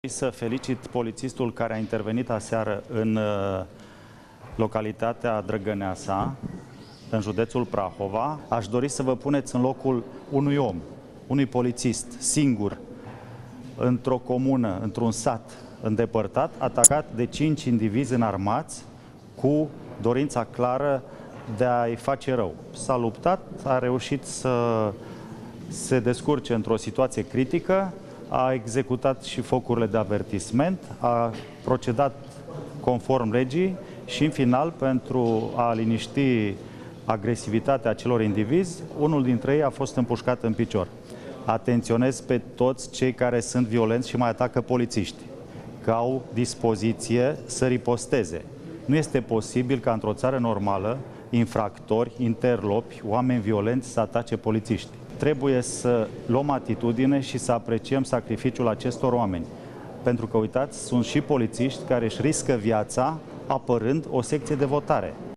Să felicit polițistul care a intervenit aseară în localitatea Drăgăneasa, în județul Prahova. Aș dori să vă puneți în locul unui om, unui polițist, singur, într-o comună, într-un sat îndepărtat, atacat de 5 indivizi înarmați cu dorința clară de a-i face rău. S-a luptat, a reușit să se descurce într-o situație critică, a executat și focurile de avertisment, a procedat conform legii și, în final, pentru a liniști agresivitatea acelor indivizi, unul dintre ei a fost împușcat în picior. Atenționez pe toți cei care sunt violenți și mai atacă polițiști, că au dispoziție să riposteze. Nu este posibil ca într-o țară normală infractori, interlopi, oameni violenți să atace polițiști. Trebuie să luăm atitudine și să apreciem sacrificiul acestor oameni. Pentru că, uitați, sunt și polițiști care își riscă viața apărând o secție de votare.